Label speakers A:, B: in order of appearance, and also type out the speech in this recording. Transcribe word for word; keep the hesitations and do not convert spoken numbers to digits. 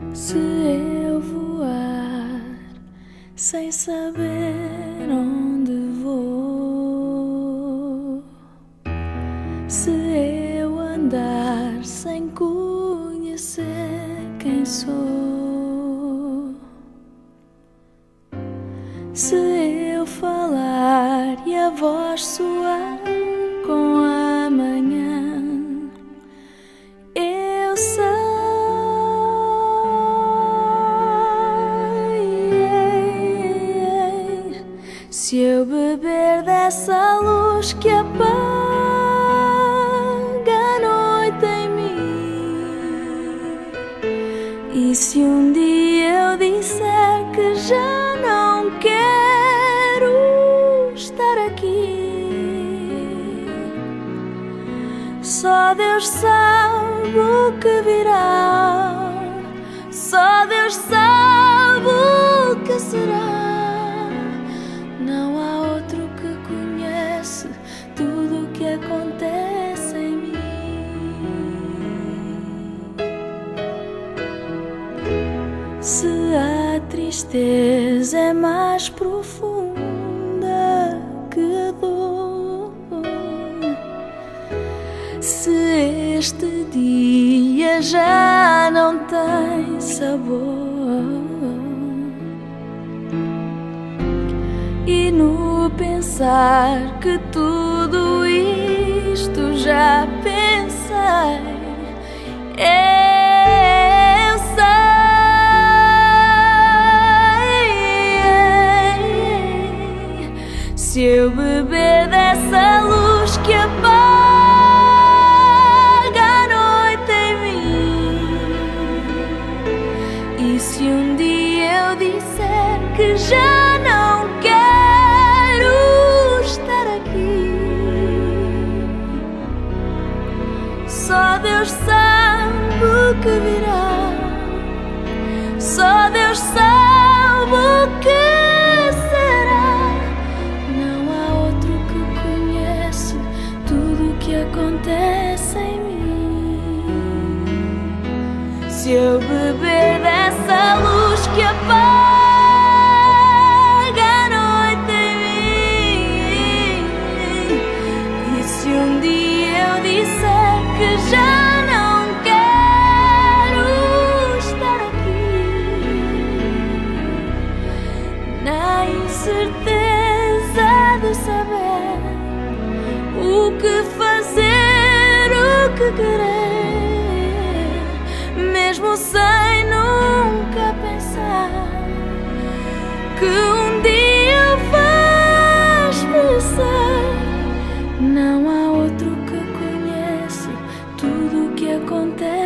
A: Se eu voar sem saber onde vou, se eu andar sem conhecer quem sou, se eu falar e a voz soar com a manhã, eu sei. Se eu beber dessa luz que apaga a noite em mim, e se um dia eu disser que já não quero estar aqui, só Deus sabe o que virá, só Deus sabe o que será. Não há outro que conhece tudo o que acontece em mim. Se a tristeza é mais profunda que a dor, se este dia já não tem sabor, e no pensar que tudo isto já pensei, eu sei. Se eu beber dessa luz que apaga a noite em mim, e se um dia eu disser que já não quero estar aqui, só Deus sabe o que virá, só Deus sabe o que será. Não há outro que conhece tudo o que acontece em mim. Se eu beber dessa luz que apaga que já não quero estar aqui, na incerteza de saber o que fazer, o que querer, mesmo sem nunca pensar que um dia vais merecer. Não há outro que tudo o que acontece